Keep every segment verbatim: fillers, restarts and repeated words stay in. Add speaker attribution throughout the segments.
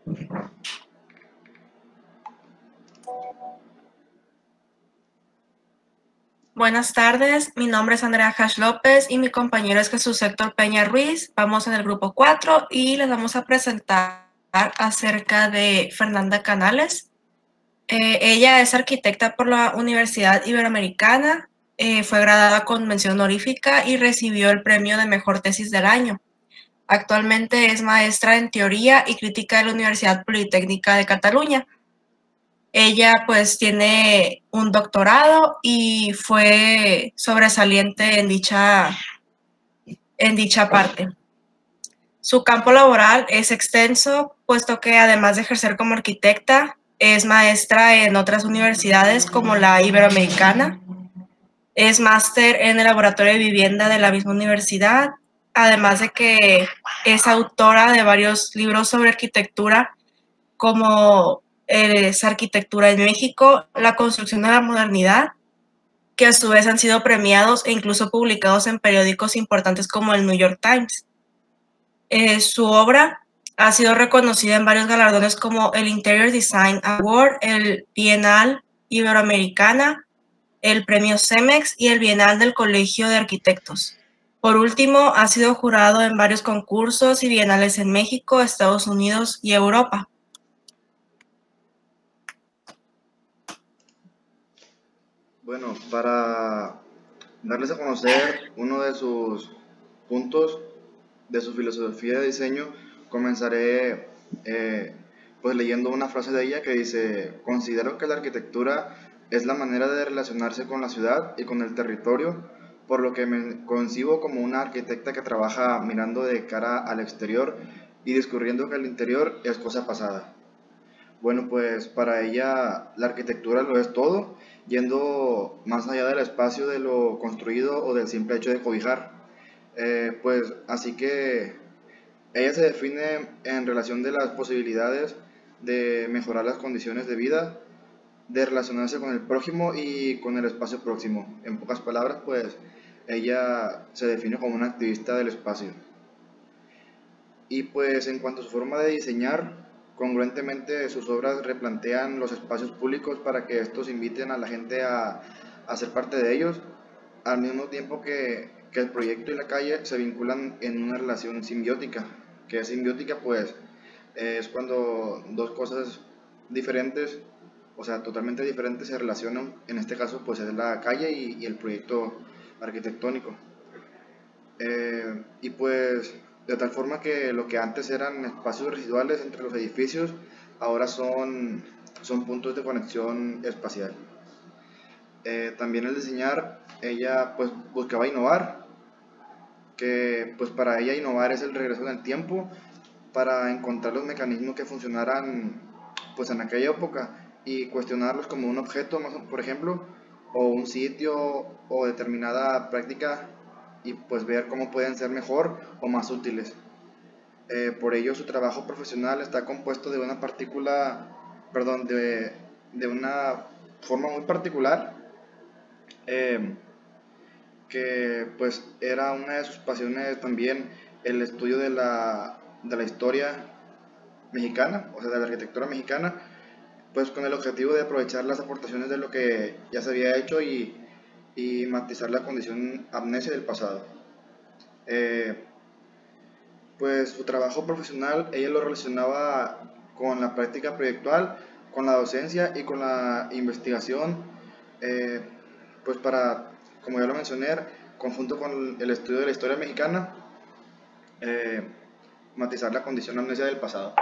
Speaker 1: Buenas tardes, mi nombre es Andrea Hash López y mi compañero es Jesús Héctor Peña Ruiz. Vamos en el grupo cuatro y les vamos a presentar acerca de Fernanda Canales. Eh, ella es arquitecta por la Universidad Iberoamericana, eh, fue graduada con mención honorífica y recibió el premio de mejor tesis del año. Actualmente es maestra en teoría y crítica de la Universidad Politécnica de Cataluña. Ella pues tiene un doctorado y fue sobresaliente en dicha, en dicha parte. Su campo laboral es extenso, puesto que además de ejercer como arquitecta, es maestra en otras universidades como la Iberoamericana, es máster en el laboratorio de vivienda de la misma universidad, además de que es autora de varios libros sobre arquitectura como es Arquitectura en México, la construcción de la modernidad, que a su vez han sido premiados e incluso publicados en periódicos importantes como el New York Times. Eh, su obra ha sido reconocida en varios galardones como el Interior Design Award, el Bienal Iberoamericana, el Premio CEMEX y el Bienal del Colegio de Arquitectos. Por último, ha sido jurado en varios concursos y bienales en México, Estados Unidos y Europa.
Speaker 2: Bueno, para darles a conocer uno de sus puntos de su filosofía de diseño, comenzaré eh, pues leyendo una frase de ella que dice: considero que la arquitectura es la manera de relacionarse con la ciudad y con el territorio, por lo que me concibo como una arquitecta que trabaja mirando de cara al exterior y descubriendo que el interior es cosa pasada. Bueno, pues para ella la arquitectura lo es todo, yendo más allá del espacio de lo construido o del simple hecho de cobijar. Eh, pues así que ella se define en relación de las posibilidades de mejorar las condiciones de vida, de relacionarse con el prójimo y con el espacio próximo. En pocas palabras, pues ella se define como una activista del espacio. Y pues en cuanto a su forma de diseñar, congruentemente sus obras replantean los espacios públicos para que estos inviten a la gente a, a ser parte de ellos, al mismo tiempo que, que el proyecto y la calle se vinculan en una relación simbiótica. Que es simbiótica, pues eh, es cuando dos cosas diferentes, o sea, totalmente diferentes, se relacionan. En este caso, pues es la calle y, y el proyecto arquitectónico. Eh, y pues de tal forma que lo que antes eran espacios residuales entre los edificios, ahora son, son puntos de conexión espacial. Eh, también al diseñar, ella pues buscaba innovar, que pues para ella innovar es el regreso en el tiempo, para encontrar los mecanismos que funcionaran pues en aquella época y cuestionarlos como un objeto, por ejemplo, o un sitio o determinada práctica, y pues ver cómo pueden ser mejor o más útiles. Eh, por ello su trabajo profesional está compuesto de una partícula, perdón, de, de una forma muy particular, eh, que pues era una de sus pasiones también el estudio de la, de la historia mexicana, o sea, de la arquitectura mexicana, pues con el objetivo de aprovechar las aportaciones de lo que ya se había hecho y, y matizar la condición amnesia del pasado. Eh, pues su trabajo profesional ella lo relacionaba con la práctica proyectual, con la docencia y con la investigación, eh, pues para, como ya lo mencioné, conjunto con el estudio de la historia mexicana, eh, matizar la condición amnesia del pasado.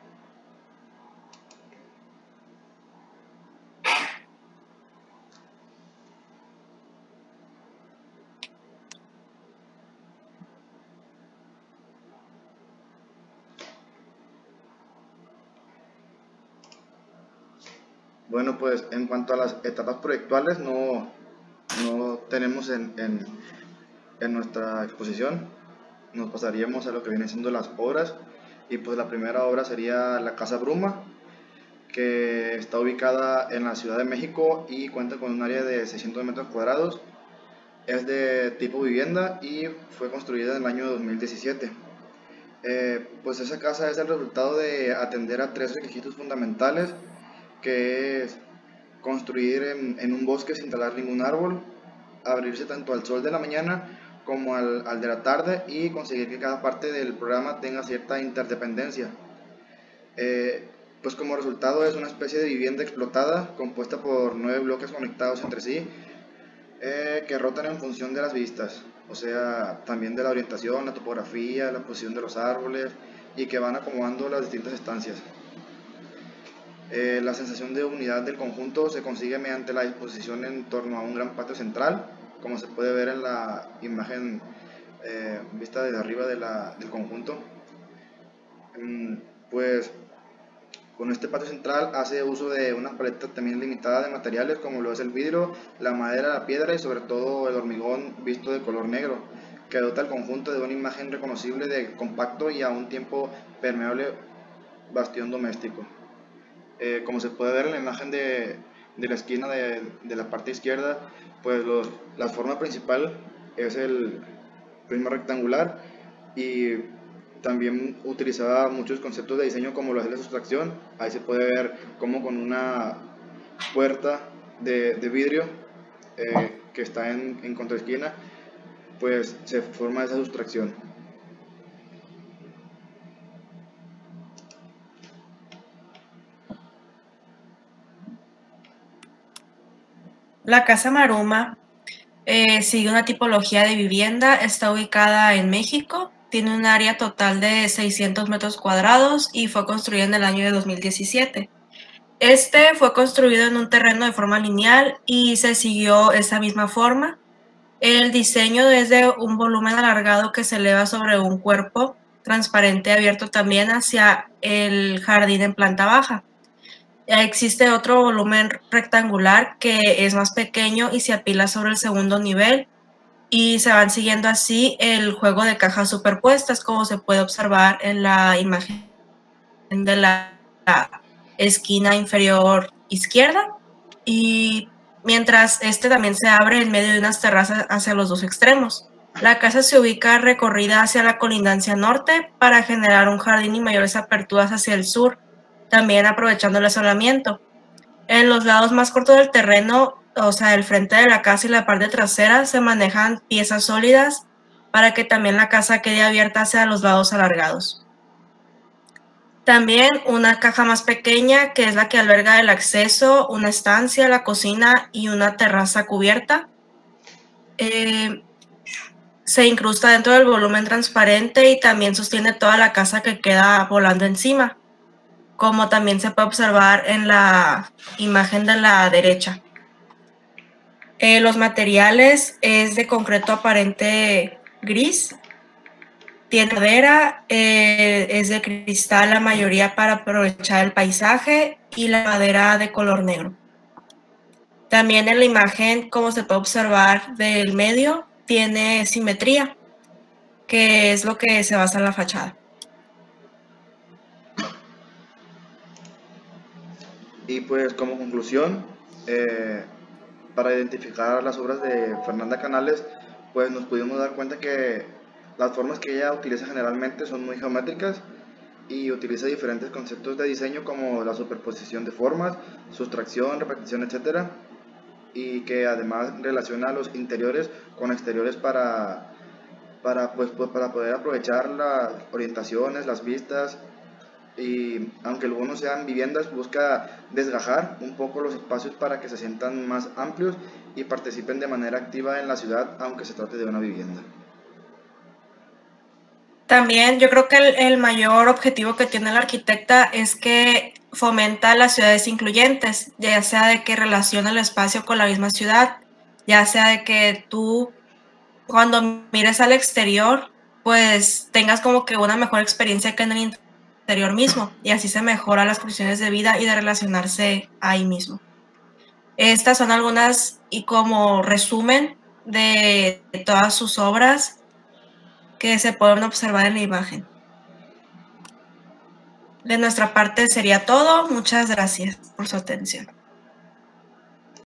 Speaker 2: Bueno, pues en cuanto a las etapas proyectuales, no, no tenemos en, en, en nuestra exposición. Nos pasaríamos a lo que vienen siendo las obras. Y pues la primera obra sería la Casa Bruma, que está ubicada en la Ciudad de México y cuenta con un área de seiscientos metros cuadrados. Es de tipo vivienda y fue construida en el año dos mil diecisiete. Eh, pues esa casa es el resultado de atender a tres requisitos fundamentales, que es construir en, en un bosque sin talar ningún árbol, abrirse tanto al sol de la mañana como al, al de la tarde y conseguir que cada parte del programa tenga cierta interdependencia. Eh, pues como resultado es una especie de vivienda explotada compuesta por nueve bloques conectados entre sí, eh, que rotan en función de las vistas, o sea, también de la orientación, la topografía, la posición de los árboles y que van acomodando las distintas estancias. Eh, la sensación de unidad del conjunto se consigue mediante la disposición en torno a un gran patio central, como se puede ver en la imagen eh, vista desde arriba de la, del conjunto. Mm, pues con este patio central hace uso de una paleta también limitada de materiales como lo es el vidrio, la madera, la piedra y sobre todo el hormigón visto de color negro, que dota el conjunto de una imagen reconocible de compacto y a un tiempo permeable bastión doméstico. Eh, como se puede ver en la imagen de, de la esquina de, de, la parte izquierda, pues los, la forma principal es el prisma rectangular y también utilizaba muchos conceptos de diseño como lo es la sustracción. Ahí se puede ver como con una puerta de, de vidrio eh, que está en, en contraesquina, pues se forma esa sustracción.
Speaker 1: La Casa Maruma eh, sigue una tipología de vivienda, está ubicada en México, tiene un área total de seiscientos metros cuadrados y fue construida en el año de dos mil diecisiete. Este fue construido en un terreno de forma lineal y se siguió esa misma forma. El diseño es de un volumen alargado que se eleva sobre un cuerpo transparente abierto también hacia el jardín en planta baja. Existe otro volumen rectangular que es más pequeño y se apila sobre el segundo nivel y se van siguiendo así el juego de cajas superpuestas, como se puede observar en la imagen de la esquina inferior izquierda, y mientras este también se abre en medio de unas terrazas hacia los dos extremos. La casa se ubica recorrida hacia la colindancia norte para generar un jardín y mayores aperturas hacia el sur, también aprovechando el asolamiento. En los lados más cortos del terreno, o sea, el frente de la casa y la parte trasera, se manejan piezas sólidas para que también la casa quede abierta hacia los lados alargados. También una caja más pequeña, que es la que alberga el acceso, una estancia, la cocina y una terraza cubierta. Eh, se incrusta dentro del volumen transparente y también sostiene toda la casa que queda volando encima, como también se puede observar en la imagen de la derecha. Eh, los materiales es de concreto aparente gris, tiene madera, eh, es de cristal la mayoría para aprovechar el paisaje y la madera de color negro. También en la imagen, como se puede observar del medio, tiene simetría, que es lo que se basa en la fachada.
Speaker 2: Y pues como conclusión, eh, para identificar las obras de Fernanda Canales, pues nos pudimos dar cuenta que las formas que ella utiliza generalmente son muy geométricas y utiliza diferentes conceptos de diseño como la superposición de formas, sustracción, repetición, etcétera, y que además relaciona los interiores con exteriores para, para, pues, pues, para poder aprovechar las orientaciones, las vistas, y aunque algunos sean viviendas, busca desgajar un poco los espacios para que se sientan más amplios y participen de manera activa en la ciudad, aunque se trate de una vivienda.
Speaker 1: También yo creo que el, el mayor objetivo que tiene la arquitecta es que fomenta las ciudades incluyentes, ya sea de que relaciona el espacio con la misma ciudad, ya sea de que tú cuando mires al exterior, pues tengas como que una mejor experiencia que en el interior mismo, y así se mejoran las condiciones de vida y de relacionarse ahí mismo. Estas son algunas y como resumen de todas sus obras que se pueden observar en la imagen. De nuestra parte sería todo. Muchas gracias por su atención.